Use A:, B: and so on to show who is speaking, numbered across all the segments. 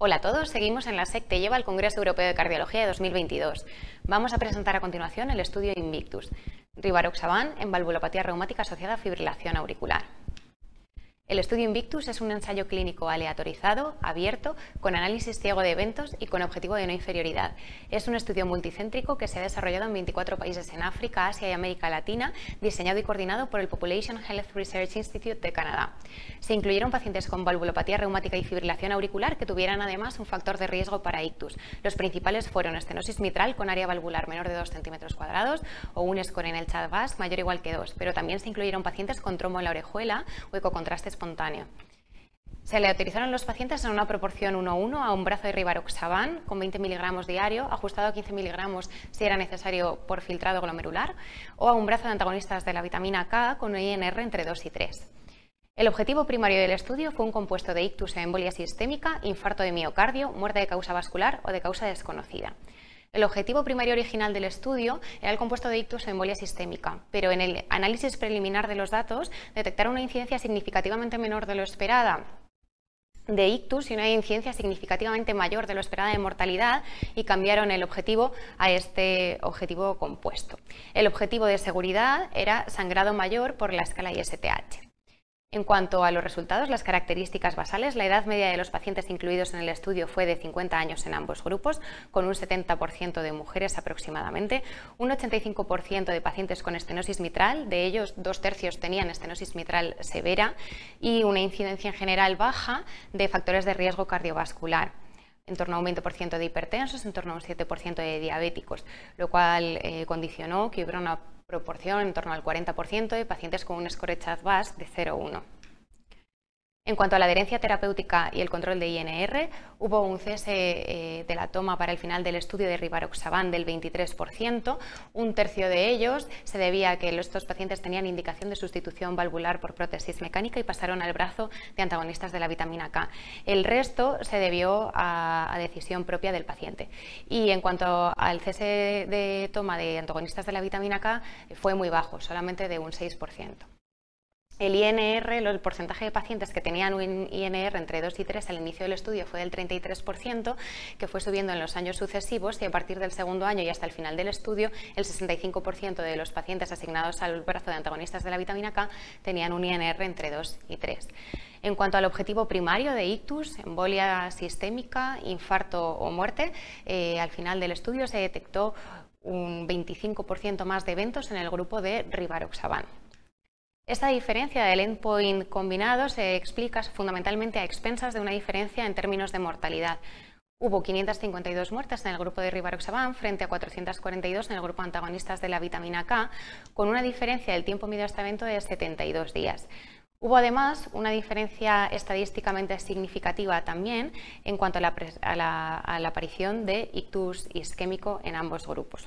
A: Hola a todos, seguimos en la SEC Te lleva al Congreso Europeo de Cardiología de 2022. Vamos a presentar a continuación el estudio Invictus, rivaroxaban en valvulopatía reumática asociada a fibrilación auricular. El estudio Invictus es un ensayo clínico aleatorizado, abierto, con análisis ciego de eventos y con objetivo de no inferioridad. Es un estudio multicéntrico que se ha desarrollado en 24 países en África, Asia y América Latina, diseñado y coordinado por el Population Health Research Institute de Canadá. Se incluyeron pacientes con valvulopatía reumática y fibrilación auricular que tuvieran además un factor de riesgo para ictus. Los principales fueron estenosis mitral con área valvular menor de 2 centímetros cuadrados o un score en el CHA2 mayor o igual que 2, pero también se incluyeron pacientes con trombo en la orejuela o ecocontraste espontáneo. Se le autorizaron los pacientes en una proporción 1:1 a un brazo de rivaroxaban con 20 miligramos diario, ajustado a 15 miligramos si era necesario por filtrado glomerular, o a un brazo de antagonistas de la vitamina K con un INR entre 2 y 3. El objetivo primario del estudio fue un compuesto de ictus e embolia sistémica, infarto de miocardio, muerte de causa vascular o de causa desconocida. El objetivo primario original del estudio era el compuesto de ictus o embolia sistémica, pero en el análisis preliminar de los datos detectaron una incidencia significativamente menor de lo esperada de ictus y una incidencia significativamente mayor de lo esperada de mortalidad y cambiaron el objetivo a este objetivo compuesto. El objetivo de seguridad era sangrado mayor por la escala ISTH. En cuanto a los resultados, las características basales, la edad media de los pacientes incluidos en el estudio fue de 50 años en ambos grupos, con un 70% de mujeres aproximadamente, un 85% de pacientes con estenosis mitral, de ellos 2/3 tenían estenosis mitral severa y una incidencia en general baja de factores de riesgo cardiovascular, en torno a un 20% de hipertensos, en torno a un 7% de diabéticos, lo cual condicionó que hubiera una proporción en torno al 40% de pacientes con un score CHA2 de 0,1. En cuanto a la adherencia terapéutica y el control de INR, hubo un cese de la toma para el final del estudio de rivaroxaban del 23%, un tercio de ellos se debía a que estos pacientes tenían indicación de sustitución valvular por prótesis mecánica y pasaron al brazo de antagonistas de la vitamina K. El resto se debió a decisión propia del paciente. Y en cuanto al cese de toma de antagonistas de la vitamina K, fue muy bajo, solamente de un 6%. El INR, el porcentaje de pacientes que tenían un INR entre 2 y 3 al inicio del estudio fue del 33%, que fue subiendo en los años sucesivos y a partir del segundo año y hasta el final del estudio, el 65% de los pacientes asignados al brazo de antagonistas de la vitamina K tenían un INR entre 2 y 3. En cuanto al objetivo primario de ictus, embolia sistémica, infarto o muerte, al final del estudio se detectó un 25% más de eventos en el grupo de rivaroxaban. Esta diferencia del endpoint combinado se explica fundamentalmente a expensas de una diferencia en términos de mortalidad. Hubo 552 muertes en el grupo de rivaroxaban frente a 442 en el grupo de antagonistas de la vitamina K, con una diferencia del tiempo medio a este evento de 72 días. Hubo además una diferencia estadísticamente significativa también en cuanto a la aparición de ictus isquémico en ambos grupos.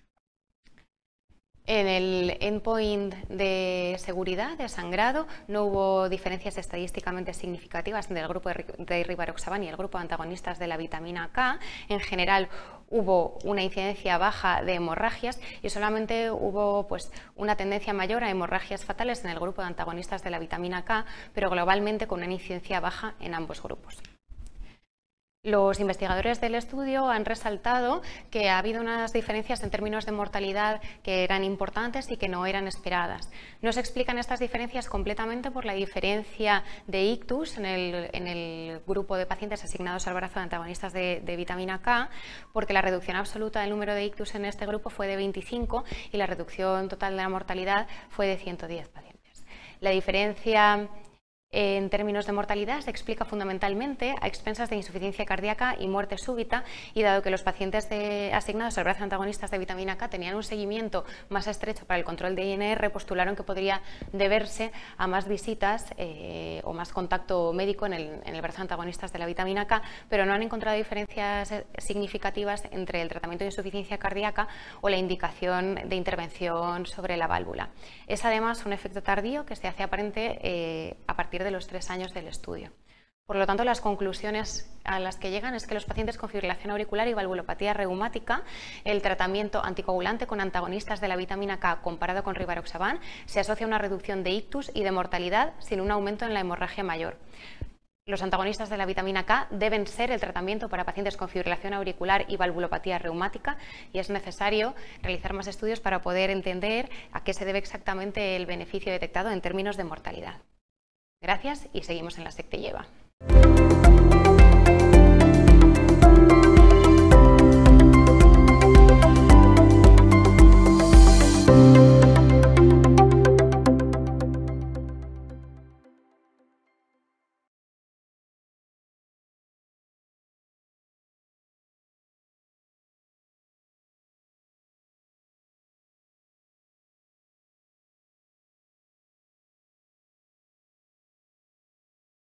A: En el endpoint de seguridad de sangrado no hubo diferencias estadísticamente significativas entre el grupo de rivaroxaban y el grupo de antagonistas de la vitamina K. En general hubo una incidencia baja de hemorragias y solamente hubo una tendencia mayor a hemorragias fatales en el grupo de antagonistas de la vitamina K, pero globalmente con una incidencia baja en ambos grupos. Los investigadores del estudio han resaltado que ha habido unas diferencias en términos de mortalidad que eran importantes y que no eran esperadas. No se explican estas diferencias completamente por la diferencia de ictus en el grupo de pacientes asignados al brazo de antagonistas de vitamina K, porque la reducción absoluta del número de ictus en este grupo fue de 25 y la reducción total de la mortalidad fue de 110 pacientes. La diferencia en términos de mortalidad se explica fundamentalmente a expensas de insuficiencia cardíaca y muerte súbita, y dado que los pacientes asignados al brazo de antagonistas de vitamina K tenían un seguimiento más estrecho para el control de INR, postularon que podría deberse a más visitas o más contacto médico en el brazo de antagonistas de la vitamina K, pero no han encontrado diferencias significativas entre el tratamiento de insuficiencia cardíaca o la indicación de intervención sobre la válvula. Es además un efecto tardío que se hace aparente a partir de los 3 años del estudio. Por lo tanto, las conclusiones a las que llegan es que los pacientes con fibrilación auricular y valvulopatía reumática, el tratamiento anticoagulante con antagonistas de la vitamina K comparado con rivaroxaban se asocia a una reducción de ictus y de mortalidad sin un aumento en la hemorragia mayor. Los antagonistas de la vitamina K deben ser el tratamiento para pacientes con fibrilación auricular y valvulopatía reumática, y es necesario realizar más estudios para poder entender a qué se debe exactamente el beneficio detectado en términos de mortalidad. Gracias y seguimos en La SEC te lleva.